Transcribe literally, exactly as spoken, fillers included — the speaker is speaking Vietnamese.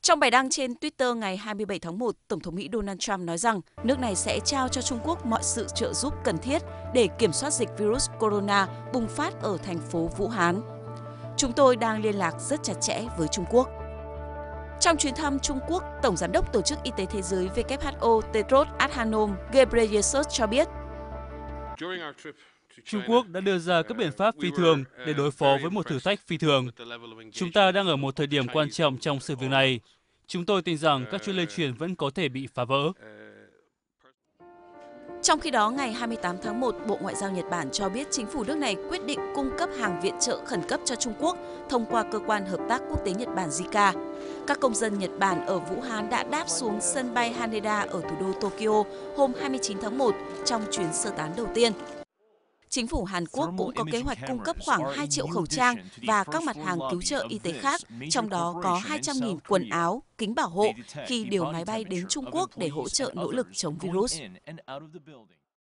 Trong bài đăng trên Twitter ngày hai mươi bảy tháng một, Tổng thống Mỹ Donald Trump nói rằng nước này sẽ trao cho Trung Quốc mọi sự trợ giúp cần thiết để kiểm soát dịch virus corona bùng phát ở thành phố Vũ Hán. Chúng tôi đang liên lạc rất chặt chẽ với Trung Quốc. Trong chuyến thăm Trung Quốc, Tổng Giám đốc Tổ chức Y tế Thế giới W H O Tedros Adhanom Ghebreyesus cho biết, Trung Quốc đã đưa ra các biện pháp phi thường để đối phó với một thử thách phi thường. Chúng ta đang ở một thời điểm quan trọng trong sự việc này. Chúng tôi tin rằng các chuỗi lây truyền vẫn có thể bị phá vỡ. Trong khi đó, ngày hai mươi tám tháng một, Bộ Ngoại giao Nhật Bản cho biết chính phủ nước này quyết định cung cấp hàng viện trợ khẩn cấp cho Trung Quốc thông qua Cơ quan Hợp tác Quốc tế Nhật Bản J I C A. Các công dân Nhật Bản ở Vũ Hán đã đáp xuống sân bay Haneda ở thủ đô Tokyo hôm hai mươi chín tháng một trong chuyến sơ tán đầu tiên. Chính phủ Hàn Quốc cũng có kế hoạch cung cấp khoảng hai triệu khẩu trang và các mặt hàng cứu trợ y tế khác, trong đó có hai trăm nghìn quần áo, kính bảo hộ khi điều máy bay đến Trung Quốc để hỗ trợ nỗ lực chống virus.